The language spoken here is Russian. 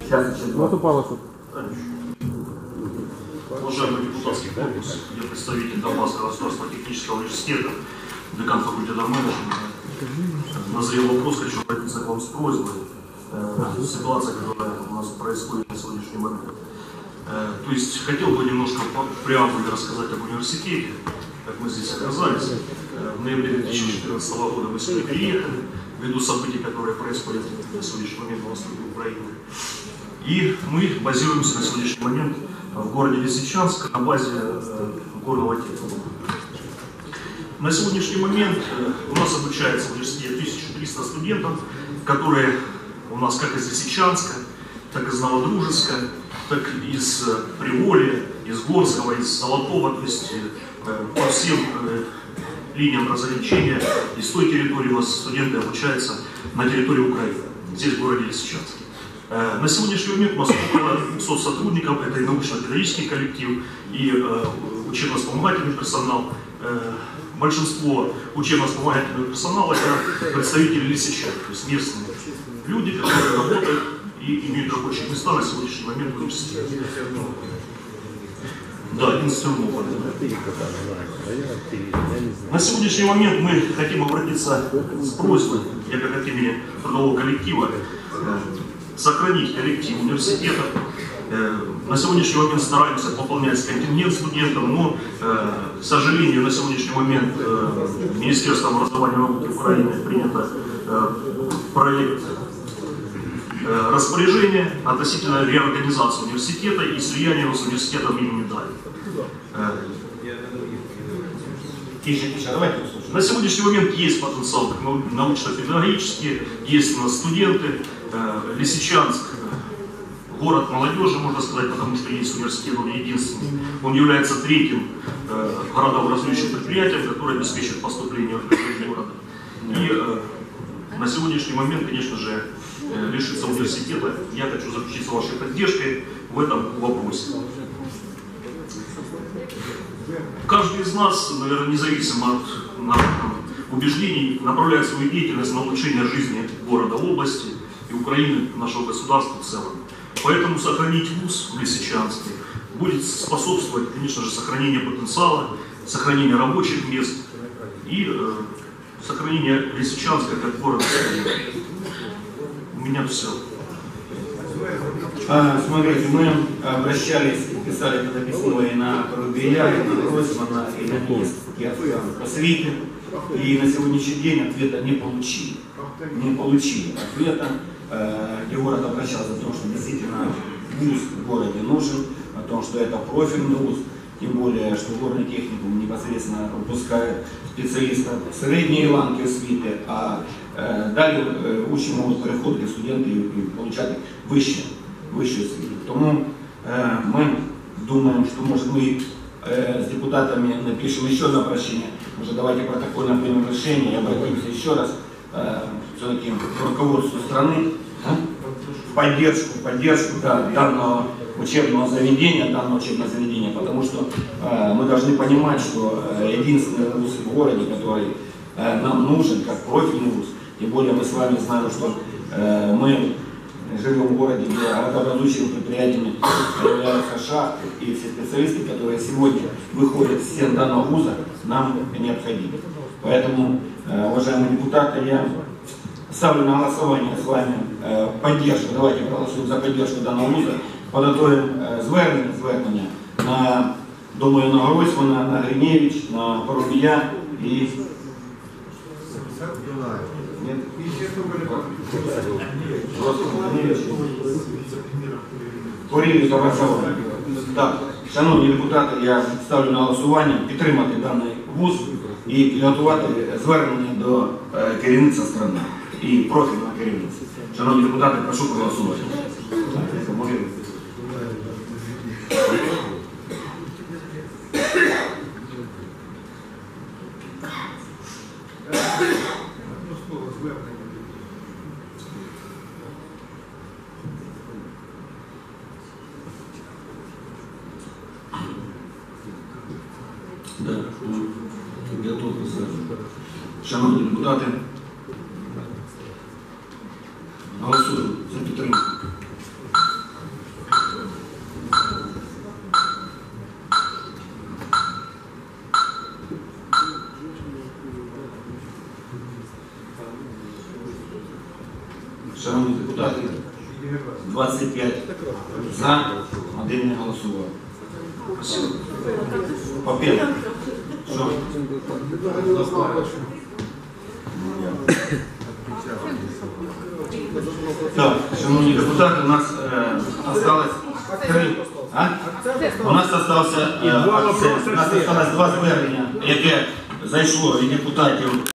Уважаемый депутатский корпус, я представитель Донбасского государственного технического университета, декан факультета менеджмента. Назрел вопрос, хочу обратиться к вам с просьбой. Ситуация, которая у нас происходит на сегодняшний момент. То есть хотел бы немножко в преамбуле рассказать об университете, как мы здесь оказались. В ноябре 2014 года мы сюда приехали, ввиду событий, которые происходят на сегодняшний момент на востоке Украины. И мы базируемся на сегодняшний момент в городе Лисичанск на базе горного техникума. На сегодняшний момент у нас обучается в университете 1300 студентов, которые у нас как из Лисичанска, так и из Новодружеска, так и из Приволья, из Горского, из Золотого, то есть по всем линиям разграничения. И с той территории у нас студенты обучаются на территории Украины, здесь в городе Лисичанске. На сегодняшний момент у нас около 200 сотрудников, это и научно-педагогический коллектив, и учебно-вспомогательный персонал. Большинство учебно-вспомогательного персонала это представители Лисичан, то есть местные люди, которые работают и имеют рабочие места на сегодняшний момент в университете. Да, 11 Тернополя. На сегодняшний момент мы хотим обратиться с просьбой, я как от имени трудового коллектива, сохранить коллектив университета. На сегодняшний момент стараемся пополнять контингент студентов, но, к сожалению, на сегодняшний момент Министерством образования и науки Украины принято проект распоряжения относительно реорганизации университета и слияния его с университетом имени Дали. На сегодняшний момент есть потенциал научно-педагогический, есть у нас студенты. Лисичанск, город молодежи, можно сказать, потому что есть университет, он единственный. Он является третьим городообразующим предприятием, которое обеспечивает поступление в город. И на сегодняшний момент, конечно же, лишиться университета, я хочу заручиться вашей поддержкой в этом вопросе. Каждый из нас, наверное, независимо от убеждений, направляет свою деятельность на улучшение жизни города, области и Украины, нашего государства в целом. Поэтому сохранить вуз в Лисичанске будет способствовать, конечно же, сохранению потенциала, сохранению рабочих мест и сохранению Лисичанска как города. У меня все. Смотрите, мы обращались, писали это письмо и на Порубия, и на Гройсмана, и на Минские просветы, и на сегодняшний день ответа не получили. Не получили ответа, где город обращался о том, что действительно вуз в городе нужен, о том, что это профильный вуз, тем более, что горный техникум непосредственно выпускает специалистов средней ланки освіти, а далее учні можуть переходити студенти і получати вищу освіту. Тому мы думаем, что может мы с депутатами напишем еще одно обращение, может давайте протокольно примем решение и обратимся еще раз все-таки к руководству страны в поддержку данного учебного заведения, потому что мы должны понимать, что единственный вуз в городе, который нам нужен, как профильный вуз, тем более мы с вами знаем, что мы живем в городе, где городообразующими предприятиями являются шахты, и все специалисты, которые сегодня выходят из стен данного вуза, нам необходимы. Поэтому, уважаемые депутаты, я ставлю на голосование с вами поддержку, давайте проголосуем за поддержку данного вуза, подготовим звернення на, думаю, на Гройсмана, на Гриневич, на Порубия и... Порівнюють образування. Так, шановні депутати, я ставлю на голосування підтримати даний вуз і підготувати звернення до керівництва країни і профільного керівництва. Шановні депутати, прошу проголосувати. Да, готовы. Шановні депутати, голосуємо за підтримку. Шановні депутати, 25 за, 1 не голосував. Спасибо. Папір. Що? Так, шановні депутати, у нас осталось 3. У нас осталось 2 звернення, яке зайшло від депутатів